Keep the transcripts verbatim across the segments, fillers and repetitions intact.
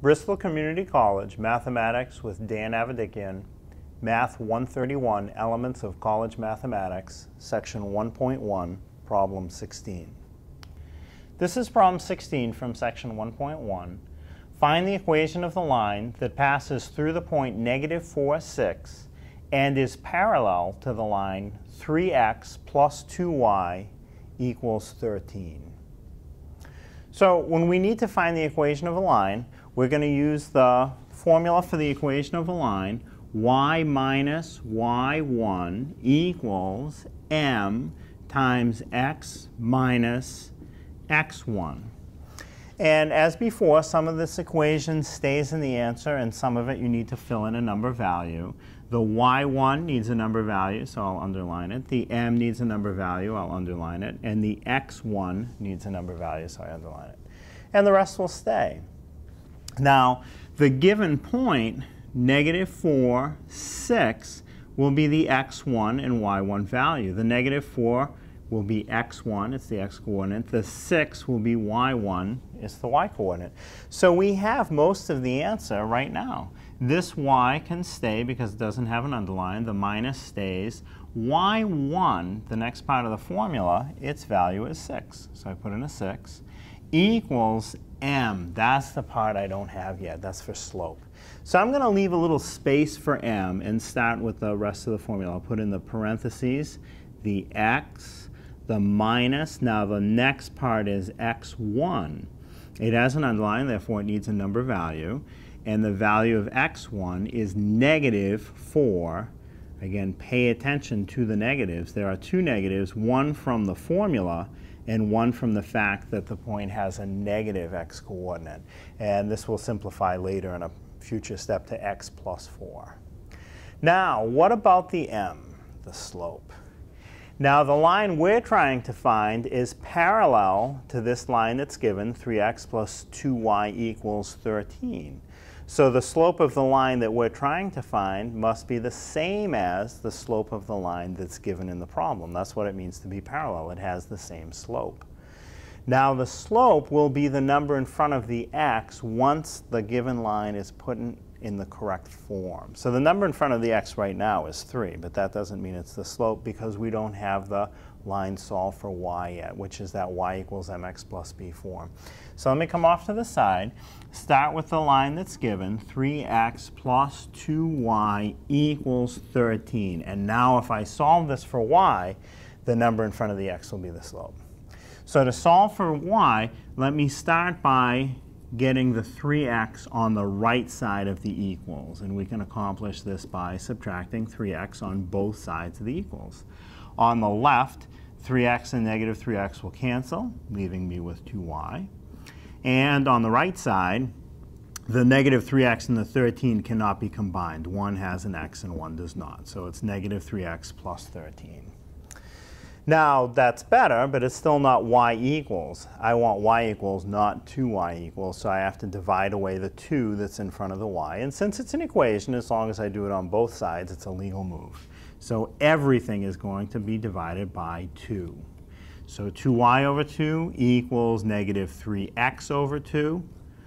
Bristol Community College, Mathematics with Dan Avedikian, Math one thirty-one, Elements of College Mathematics, Section one point one, Problem sixteen. This is Problem sixteen from Section one point one. Find the equation of the line that passes through the point negative four, six and is parallel to the line three x plus two y equals thirteen. So when we need to find the equation of a line, we're going to use the formula for the equation of a line. Y minus y one equals m times x minus x one. And as before, some of this equation stays in the answer, and some of it you need to fill in a number value. The y one needs a number value, so I'll underline it. The m needs a number value, I'll underline it. And the x one needs a number value, so I underline it. And the rest will stay. Now, the given point, negative four, six, will be the x one and y one value. The negative four will be x one, it's the x coordinate. The six will be y one, it's the y coordinate. So we have most of the answer right now. This y can stay because it doesn't have an underline. The minus stays. y one, the next part of the formula, its value is six. So I put in a six. Equals m. That's the part I don't have yet. That's for slope. So I'm going to leave a little space for m and start with the rest of the formula. I'll put in the parentheses, the x, the minus. Now the next part is x one. It has an underline, therefore it needs a number value. And the value of x one is negative four. Again, pay attention to the negatives. There are two negatives, one from the formula and one from the fact that the point has a negative x coordinate. And this will simplify later in a future step to x plus four. Now, what about the m, the slope? Now, the line we're trying to find is parallel to this line that's given, three x plus two y equals thirteen. So the slope of the line that we're trying to find must be the same as the slope of the line that's given in the problem. That's what it means to be parallel. It has the same slope. Now the slope will be the number in front of the x once the given line is put in, in the correct form. So the number in front of the x right now is three, but that doesn't mean it's the slope because we don't have the line solved for y yet, which is that y equals mx plus b form. So let me come off to the side, start with the line that's given, three x plus two y equals thirteen. And now if I solve this for y, the number in front of the x will be the slope. So to solve for y, let me start by getting the three x on the right side of the equals. And we can accomplish this by subtracting three x on both sides of the equals. On the left, three x and negative three x will cancel, leaving me with two y. And on the right side, the negative three x and the thirteen cannot be combined. One has an x and one does not. So it's negative three x plus thirteen. Now, that's better, but it's still not y equals. I want y equals, not two y equals, so I have to divide away the two that's in front of the y. And since it's an equation, as long as I do it on both sides, it's a legal move. So everything is going to be divided by two. So two y over two equals negative three x over two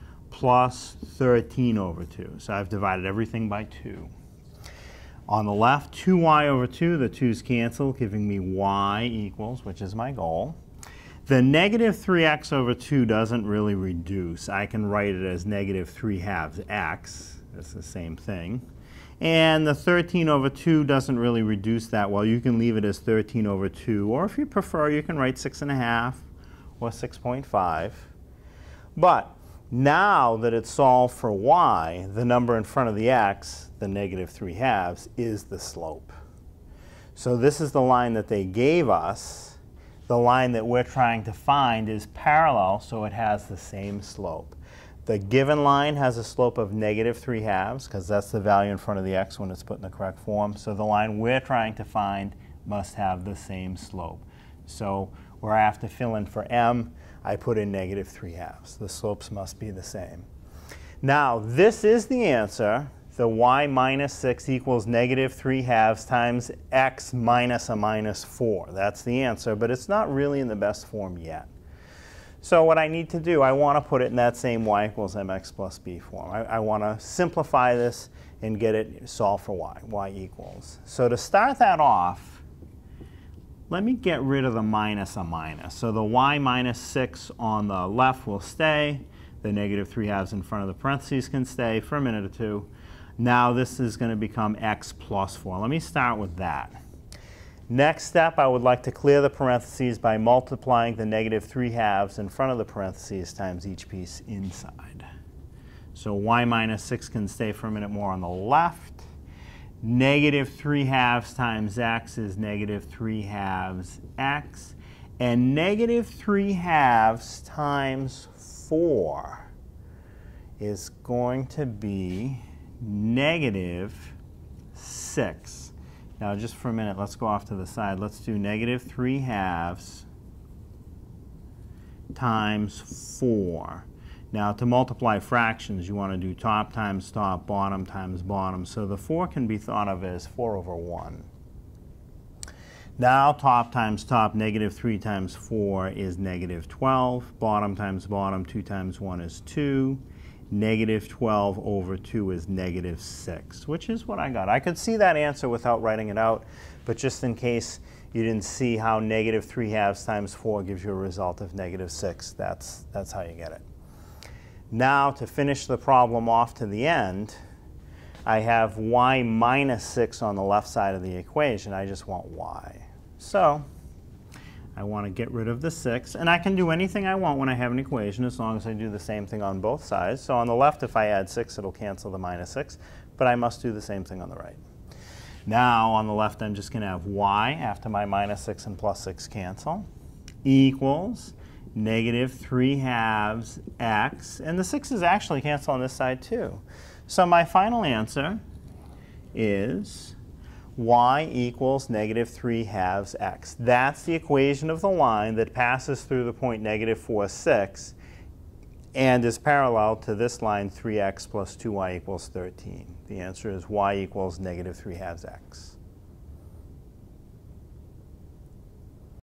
plus thirteen over two. So I've divided everything by two. On the left, two y over two, the twos cancel, giving me y equals, which is my goal. The negative three x over two doesn't really reduce. I can write it as negative three halves x. That's the same thing. And the thirteen over two doesn't really reduce that well. You can leave it as thirteen over two, or if you prefer, you can write six and a half or six point five. But now that it's solved for y, the number in front of the x, the negative three halves, is the slope. So this is the line that they gave us. The line that we're trying to find is parallel, so it has the same slope. The given line has a slope of negative three halves, because that's the value in front of the x when it's put in the correct form. So the line we're trying to find must have the same slope. So where I have to fill in for m, I put in negative three halves. The slopes must be the same. Now, this is the answer. The y minus six equals negative three halves times x minus a minus four. That's the answer, but it's not really in the best form yet. So what I need to do, I want to put it in that same y equals mx plus b form. I, I want to simplify this and get it solved for y, y equals. So to start that off, let me get rid of the minus a minus. So the y minus six on the left will stay. The negative three halves in front of the parentheses can stay for a minute or two. Now this is going to become x plus four. Let me start with that. Next step, I would like to clear the parentheses by multiplying the negative three halves in front of the parentheses times each piece inside. So y minus six can stay for a minute more on the left. Negative three halves times x is negative three halves x. And negative three halves times four is going to be negative six. Now, just for a minute, let's go off to the side. Let's do negative three halves times four. Now, to multiply fractions, you want to do top times top, bottom times bottom. So the four can be thought of as four over one. Now, top times top, negative three times four is negative twelve. Bottom times bottom, two times one is two. Negative twelve over two is negative six, which is what I got. I could see that answer without writing it out, but just in case you didn't see how negative three halves times four gives you a result of negative six, that's, that's how you get it. Now, to finish the problem off to the end, I have y minus six on the left side of the equation. I just want y. So I want to get rid of the six. And I can do anything I want when I have an equation as long as I do the same thing on both sides. So on the left, if I add six, it'll cancel the minus six. But I must do the same thing on the right. Now, on the left, I'm just going to have y after my minus six and plus six cancel equals negative three halves x. And the sixes actually cancel on this side, too. So my final answer is y equals negative three halves x. That's the equation of the line that passes through the point negative four, six and is parallel to this line three x plus two y equals thirteen. The answer is y equals negative three halves x.